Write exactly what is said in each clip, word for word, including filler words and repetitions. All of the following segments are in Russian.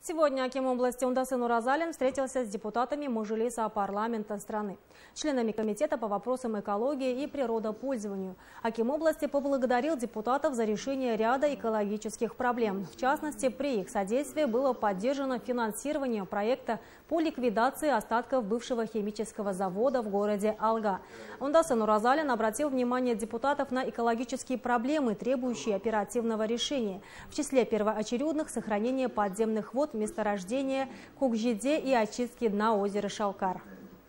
Сегодня аким области Ундасан Уразалин встретился с депутатами Мажилиса парламента страны, членами комитета по вопросам экологии и природопользованию. Аким области поблагодарил депутатов за решение ряда экологических проблем. В частности, при их содействии было поддержано финансирование проекта по ликвидации остатков бывшего химического завода в городе Алга. Ундасан Уразалин обратил внимание депутатов на экологические проблемы, требующие оперативного решения. В числе первоочередных – сохранение подземных вод, месторождения Кукжиде и очистки дна озера Шалкар.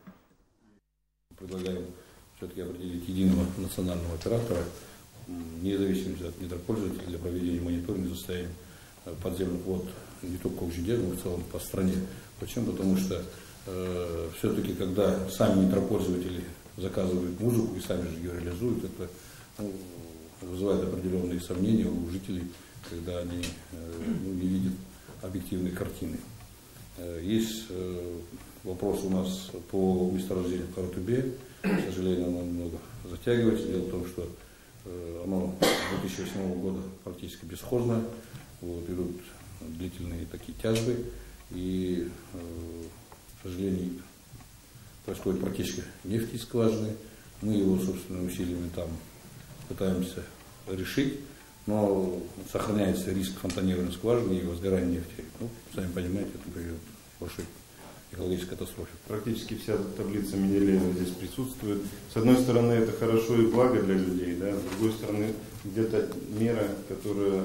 Предлагаем все-таки определить единого национального оператора, независимо от недропользователя, для проведения мониторинга состояния подземных вод не только в Кукжиде, но и в целом по стране. Почему? Потому что э, все-таки, когда сами недропользователи заказывают музыку и сами же ее реализуют, это ну, вызывает определенные сомнения у жителей, когда они э, ну, не видят объективной картины. Есть вопрос у нас по месторождению Каратубе. К сожалению, оно немного затягивается. Дело в том, что оно с две тысячи восьмого года практически бесхозно. Вот, идут длительные такие тяжбы. И, к сожалению, происходит практически нефти из скважины. Мы его собственными усилиями там пытаемся решить. Но сохраняется риск фонтанирования скважины и возгорания нефти. Ну, сами понимаете, это приведет к большой экологической катастрофе. Практически вся таблица Менделеева здесь присутствует. С одной стороны, это хорошо и благо для людей, да? С другой стороны, где-то мера, которая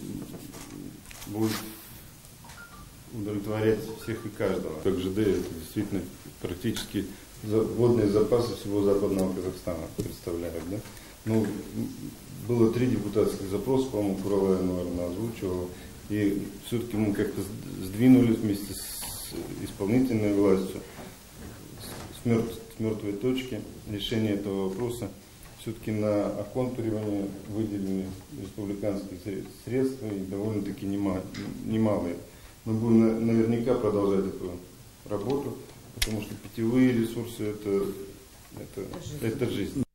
будет удовлетворять всех и каждого. Как ЖД, это действительно практически водные запасы всего западного Казахстана представляют. Да? Ну, было три депутатских запроса, по-моему, Куралай, наверное, озвучивал. И все-таки мы как-то сдвинулись вместе с исполнительной властью с, мертв, с мертвой точки решения этого вопроса. Все-таки на оконтуривание выделены республиканские средства и довольно-таки немалые. Мы будем наверняка продолжать эту работу, потому что питьевые ресурсы это, это, это жизнь.